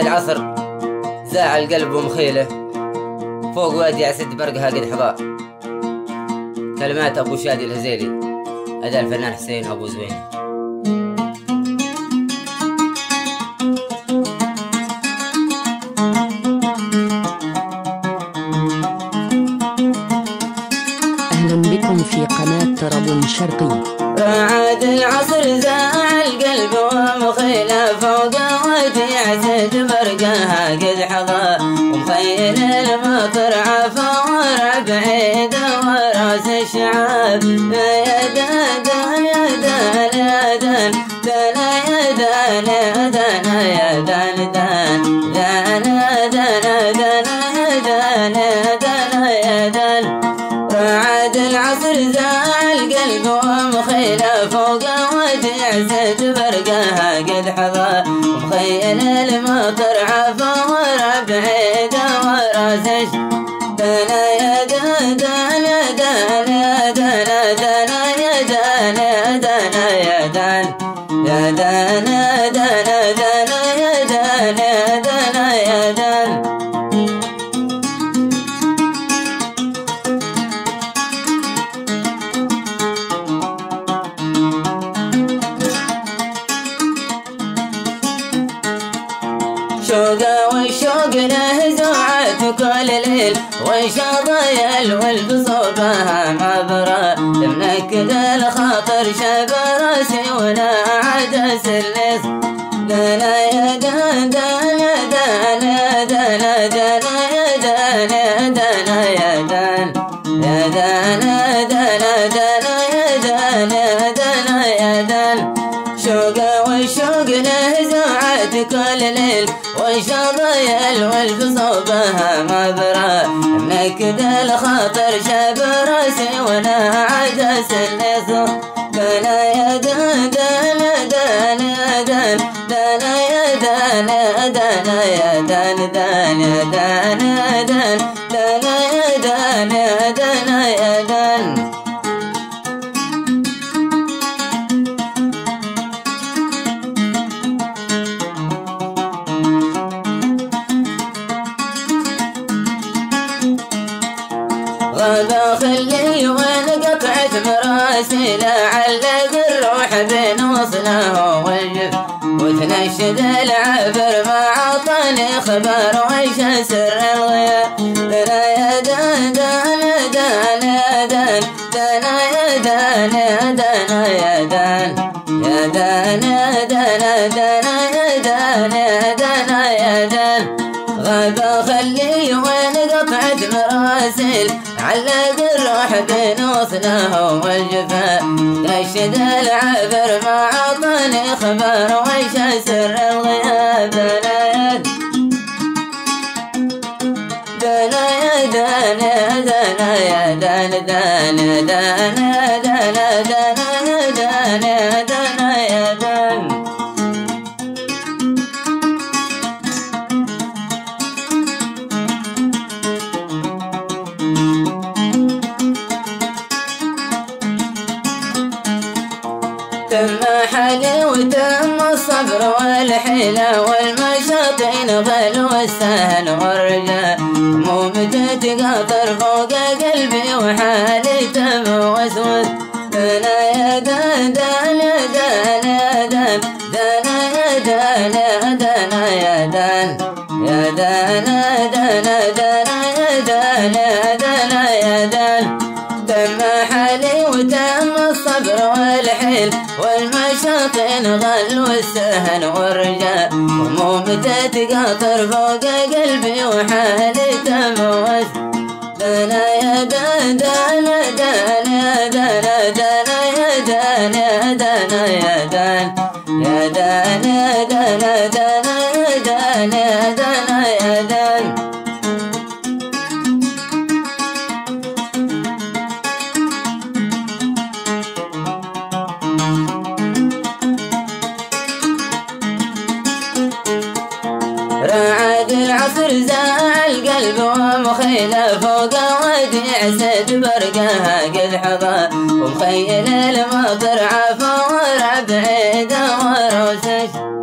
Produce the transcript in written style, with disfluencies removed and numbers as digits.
العصر زاع القلب ومخيله، فوق وادي عسد برقها قد حضاء. كلمات أبو شادي الهزيلي، أداء الفنان حسين أبو زوين. أهلا بكم في قناة طرب شرقي. رعد العصر زاع القلب ومخيله، فوق وادي عسد برقها قد حضاء. ومخيل المطر عفا ورع بعيد وراس الشعاب. يا دان يا دان يا دان دان يا دان يا دان يا دان دان دان يا دان دان يا دان يا دان يا دان. رعد العصر زاع القلب ومخيله، فوق وادي عسد برقها قد حضاء. ومخيل المطر عفا ورع بعيد وراس دان يا دان دان يا دان يا دان دان يا دان يا دان يا دان يا دان يا دان دان يا دان يا دان يا دان. شوقه والشوق له زوعة كل ليل، والشظايل والبصوبها معبرة. تمنكد الخاطر شاب راسي وانا عدس الليث. دانا يا دان دان يا دان يا دان دان يا دان يا دان يا دان يا دان يا دان دان يا دان يا دان يا دان. شوقه والشوق له زوعة كل ليل، والشظايل والبصوبها معبرة. منكد الخاطر شاب راسي وانا عدس الليث. دانا يا دان دان دان يا دان دان يا دان يا دان يا دان دان يا دان يا دان دان يا دان يا دان يا دان. غاب خلي وين قطعت مراسي، لعلق الروح بين وصله والجف. وتنشد العبر ما عطاني خبر ويش سر الغياب. دانا يا دان دان يا دان يا دان دان يا دان يا دان يا دان يا دان يا دان دان يا دان يا دان يا دان. غاب خلي وين قطعت مراسيل، علق الروح بين وصله والجفاء. نشد العبر ما عطاني خبر ويش سر الغياب. دانا يا دان يا دان يا دان دان يا دان يا دان دان يا دان يا دان يا دان. تم حالي وتم الصبر والحيلة والمشاطين غل والسهل والرجاء. همومتي تقاطر فوق قلبي وحالي تم وسوس. دانا يا دان دان يا دان يا دان دان يا دان يا دان يا دان يا دان يا دان دان يا دان يا دان يا دان. تم حالي وتم الصبر والحيل والمشاطين غل والسهل والرجاء. همومتي تقاطر فوق قلبي وحالي تموت. دانا يا دان دان دان يا دان دان يا دان يا دان يا دان يا دان يا دان دان يا دان يا دان يا دان. رعد العصر زاع القلب ومخيله، فوق وادي عسد برقها قد حضاء. ومخيل المطر عفا ورع بعيد وروسش.